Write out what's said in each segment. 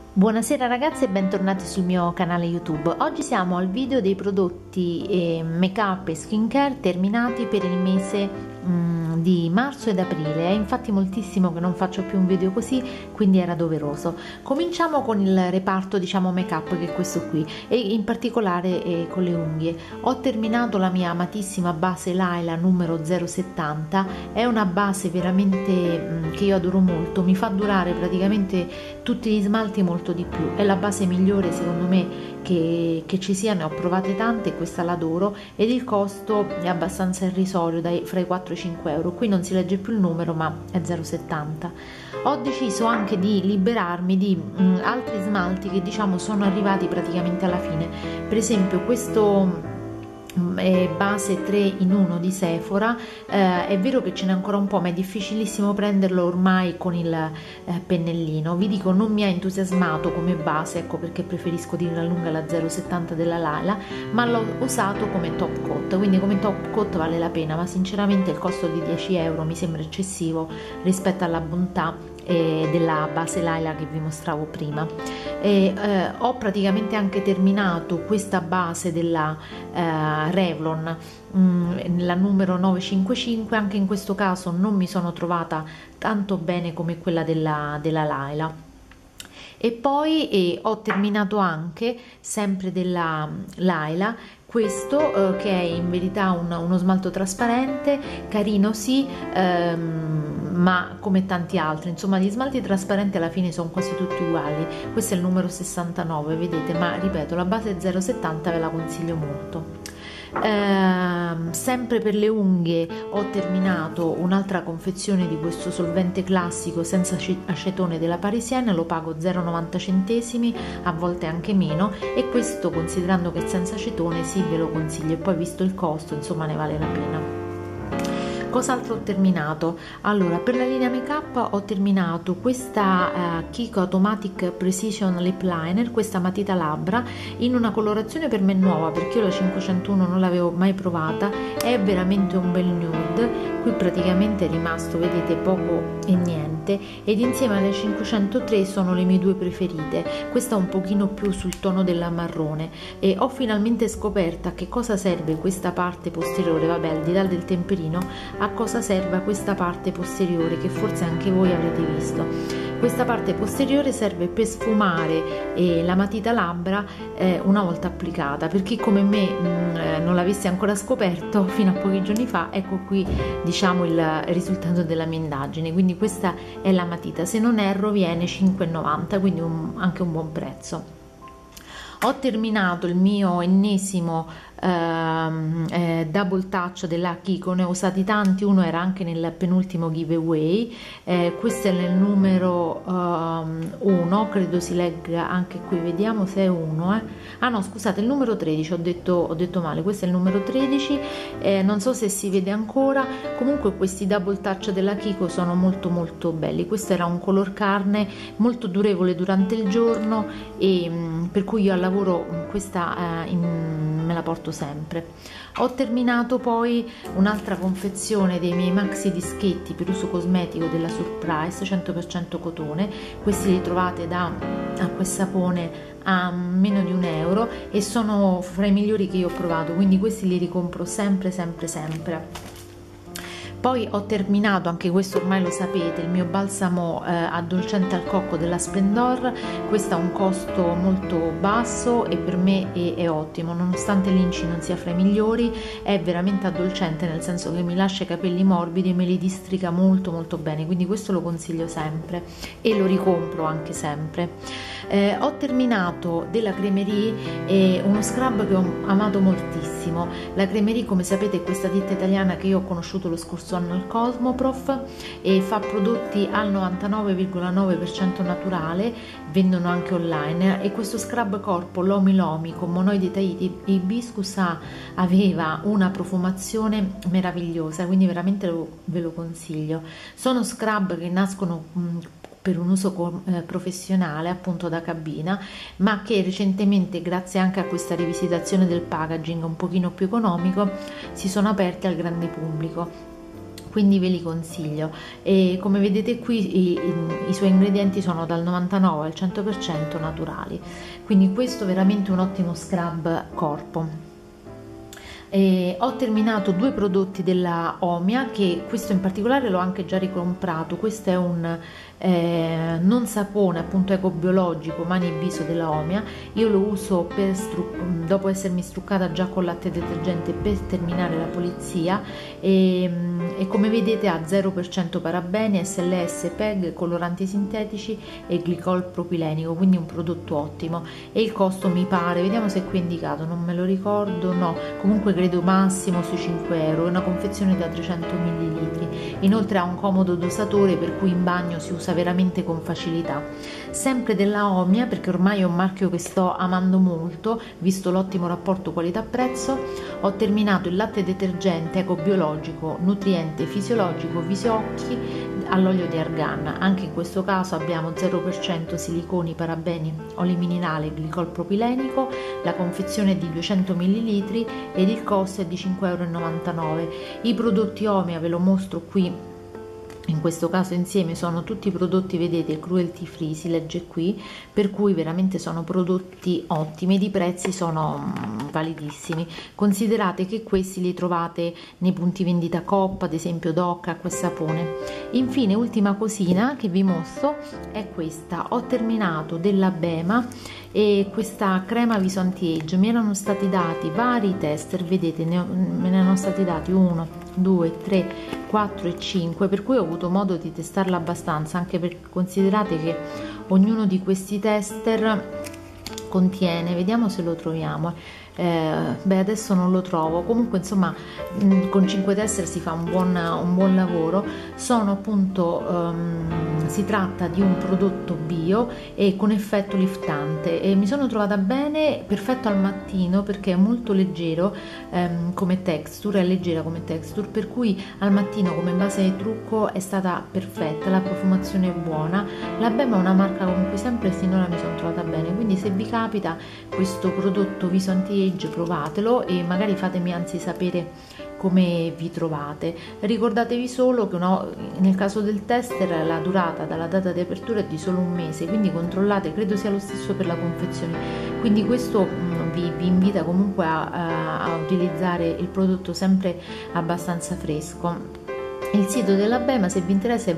Buonasera ragazzi e bentornati sul mio canale YouTube. Oggi siamo al video dei prodotti make up e skincare terminati per il mese di marzo ed aprile. È infatti moltissimo che non faccio più un video così, quindi era doveroso. Cominciamo con il reparto make up, che è questo qui, e in particolare con le unghie. Ho terminato la mia amatissima base Laila numero 070. È una base veramente che io adoro molto, mi fa durare praticamente tutti gli smalti molto di più. È la base migliore secondo me che ci sia, ne ho provate tante e questa l'adoro, ed il costo è abbastanza irrisorio, fra i 4 e i 5 euro. Qui non si legge più il numero, ma è 0,70. Ho deciso anche di liberarmi di altri smalti che sono arrivati praticamente alla fine. Per esempio questo base 3 in 1 di Sephora, è vero che ce n'è ancora un po', ma è difficilissimo prenderlo ormai con il pennellino. Vi dico, non mi ha entusiasmato come base, ecco perché preferisco di gran lunga la 0,70 della Lala, ma l'ho usato come top coat, quindi come top coat vale la pena, ma sinceramente il costo di 10 euro mi sembra eccessivo rispetto alla bontà della base Laila che vi mostravo prima. Ho praticamente anche terminato questa base della Revlon, la numero 955. Anche in questo caso non mi sono trovata tanto bene come quella della Laila. E poi ho terminato anche sempre della Laila questo che è in verità uno smalto trasparente, carino sì, ma come tanti altri, insomma gli smalti trasparenti alla fine sono quasi tutti uguali. Questo è il numero 69, vedete, ma ripeto, la base 0,70 ve la consiglio molto. Sempre per le unghie ho terminato un'altra confezione di questo solvente classico senza acetone della Parisienne, lo pago 0,90 centesimi, a volte anche meno, e questo, considerando che è senza acetone, sì, ve lo consiglio, e poi visto il costo insomma ne vale la pena. Cos'altro ho terminato? Allora, per la linea make up ho terminato questa Kiko Automatic Precision Lip Liner, questa matita labbra in una colorazione per me nuova, perché io la 501 non l'avevo mai provata. È veramente un bel nude, qui praticamente è rimasto, vedete, poco e niente, ed insieme alle 503 sono le mie due preferite. Questa un pochino più sul tono della marrone, e ho finalmente scoperto a che cosa serve questa parte posteriore, vabbè, al di là del temperino, a cosa serve questa parte posteriore, che forse anche voi avrete visto. Questa parte posteriore serve per sfumare la matita labbra una volta applicata. Per chi come me non l'avesse ancora scoperto fino a pochi giorni fa, ecco qui il risultato della mia indagine. Quindi questa è la matita, se non erro viene 5,90, quindi anche un buon prezzo. Ho terminato il mio ennesimo double touch della Kiko, ne ho usati tanti, uno era anche nel penultimo giveaway, questo è nel numero 1, credo si legga anche qui, vediamo se è 1, ah no scusate, il numero 13, ho detto male, questo è il numero 13, non so se si vede ancora. Comunque questi double touch della Kiko sono molto molto belli. Questo era un color carne molto durevole durante il giorno, e per cui io al lavoro questa me la porto sempre. Ho terminato poi un'altra confezione dei miei maxi dischetti per uso cosmetico della Surprise 100% cotone. Questi li trovate da acqua e sapone a meno di €1 e sono fra i migliori che io ho provato, quindi questi li ricompro sempre sempre sempre. Poi ho terminato, anche questo ormai lo sapete, il mio balsamo addolcente al cocco della Splendor. Questo ha un costo molto basso e per me è ottimo, nonostante l'Inci non sia fra i migliori. È veramente addolcente, nel senso che mi lascia i capelli morbidi e me li districa molto molto bene, quindi questo lo consiglio sempre e lo ricompro anche sempre. Ho terminato della Cremerie uno scrub che ho amato moltissimo. La Cremerie, come sapete, è questa ditta italiana che io ho conosciuto lo scorso anno al Cosmoprof, e fa prodotti al 99,9% naturale, vendono anche online. E questo scrub corpo Lomi Lomi con monoidi taiti hibiscus aveva una profumazione meravigliosa, quindi veramente ve lo consiglio. Sono scrub che nascono per un uso professionale, appunto da cabina, ma che recentemente, grazie anche a questa rivisitazione del packaging un pochino più economico, si sono aperti al grande pubblico. quindi ve li consiglio. E come vedete qui i suoi ingredienti sono dal 99 al 100% naturali, quindi questo è veramente un ottimo scrub corpo. Ho terminato 2 prodotti della Omia, che questo in particolare l'ho anche già ricomprato. Questo è un non sapone appunto ecobiologico mani e viso della Omia. Io lo uso dopo essermi struccata già con latte detergente per terminare la pulizia, e come vedete ha 0% parabeni, SLS, PEG, coloranti sintetici e glicol propilenico, quindi un prodotto ottimo. E il costo mi pare, vediamo se è qui indicato, non me lo ricordo, no, comunque credo massimo sui 5 euro, è una confezione da 300 ml. Inoltre ha un comodo dosatore per cui in bagno si usa veramente con facilità. Sempre della Omia, perché ormai è un marchio che sto amando molto visto l'ottimo rapporto qualità-prezzo, ho terminato il latte detergente ecobiologico nutriente fisiologico Visiocchi all'olio di argan. Anche in questo caso abbiamo 0% siliconi, parabeni, olio minerale e glicol propilenico. La confezione è di 200 ml ed il costo è di 5,99 euro. I prodotti Omia ve lo mostro qui. In questo caso insieme sono tutti prodotti, vedete, cruelty free, si legge qui, per cui veramente sono prodotti ottimi ed i prezzi sono validissimi. Considerate che questi li trovate nei punti vendita Coop, ad esempio DOC, Acqua e Sapone. Infine, ultima cosina che vi mostro è questa. Ho terminato della Bema e questa crema viso anti-age. Mi erano stati dati vari tester, vedete, me ne erano stati dati 1, 2, 3, 4 e 5, per cui ho avuto modo di testarla abbastanza, anche perché considerate che ognuno di questi tester contiene, vediamo se lo troviamo, beh adesso non lo trovo, comunque insomma con 5 tester si fa un buon lavoro. Sono appunto si tratta di un prodotto bio e con effetto liftante, e mi sono trovata bene, perfetto al mattino perché è molto leggero come texture, è leggera come texture, per cui al mattino come base di trucco è stata perfetta, la profumazione è buona. La Bema è una marca con cui sempre finora mi sono trovata bene, quindi se vi capita questo prodotto viso anti-age provatelo e magari fatemi anzi sapere come vi trovate. Ricordatevi solo che nel caso del tester la durata dalla data di apertura è di solo un mese, quindi controllate, credo sia lo stesso per la confezione, quindi questo vi invita comunque a utilizzare il prodotto sempre abbastanza fresco. Il sito della Bema, se vi interessa, è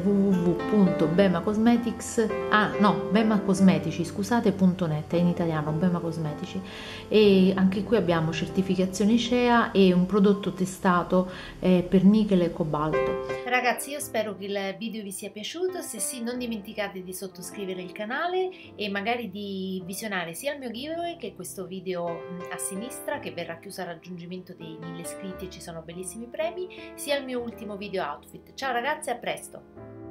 bemacosmetici.net, è in italiano, Bema Cosmetici, e anche qui abbiamo certificazione CEA e un prodotto testato per nichel e cobalto. Ragazzi, io spero che il video vi sia piaciuto. Se sì, non dimenticate di sottoscrivere il canale e magari di visionare sia il mio giveaway che questo video a sinistra, che verrà chiuso al raggiungimento dei 1000 iscritti e ci sono bellissimi premi, sia il mio ultimo video outfit. Ciao ragazzi, a presto!